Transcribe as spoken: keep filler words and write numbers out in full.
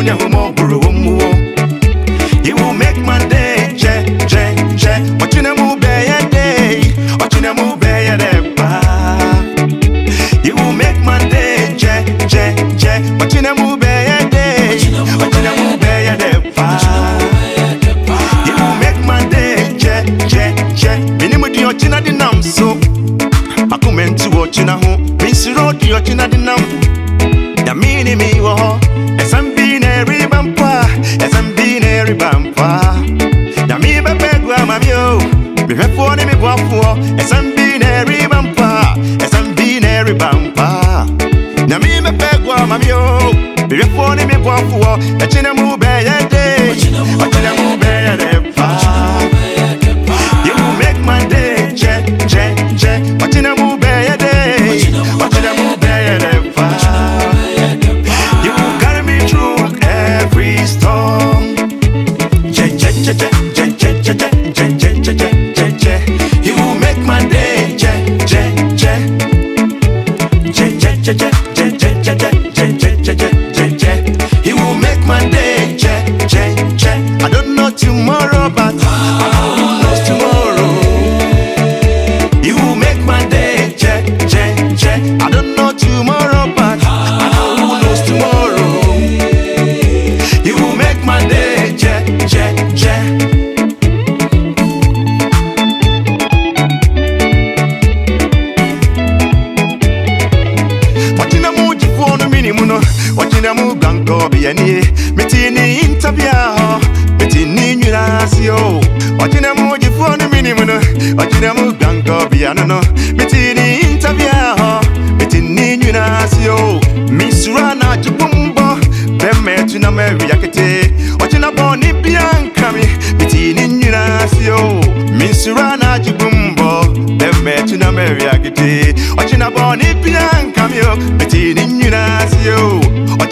munya humo buru umu. You will make my day, Gyɛ Gyɛ Gyɛ. Watchina mu be ya day, watchina mu be ya deba. You will make my day, Gyɛ Gyɛ Gyɛ. Watchina mu be ya day, watchina mu be ya deba. You will make my day, Gyɛ Gyɛ Gyɛ. Minimu di ochina di nam so. Makumentu ochina hu, minsiro di ochina di nam. Ya mini mi wo, esambi ne ribampa, esambi ne ribampa. Ya mi bebe gwa mamio, mi refo ni mi bwafuo, esambi ne ribampa, esambi ne ribampa. Ya mi bebe gwa mamio, mi refo ni mi bwafuo, echina mu be ye day, echina mu be ye depa. You make my day, Gyɛ Gyɛ Gyɛ. Echina mu be ye day, echina mu be ye depa. You carry me through every storm. Gyɛ Gyɛ Gyɛ Gyɛ Gyɛ Gyɛ Gyɛ Gyɛ Gyɛ Gyɛ Gyɛ Gyɛ. You make my day, Gyɛ Gyɛ Gyɛ. Gyɛ Gyɛ Gyɛ Gyɛ Gyɛ Gyɛ Gyɛ Gyɛ Gyɛ Gyɛ Gyɛ Gyɛ. You make my day, Gyɛ Gyɛ Gyɛ. I don't know tomorrow, but I know who knows tomorrow. You make my day, Gyɛ Gyɛ Gyɛ. I don't know tomorrow, but I know who knows tomorrow. You make my day, Gyɛ Gyɛ Gyɛ. Watching a moji for no minimum, watching a move ganko be any, metini interview, metini nurasio. Watching a moji for no minimum, watching a move ganko be ano, metini interview, metini nurasio. Miss Rana Jubumbo, them met in America, watching a bonny bianca, metini nurasio. Miss Rana Jubumbo, them met in America, watching a bonny bianca, metini nurasio.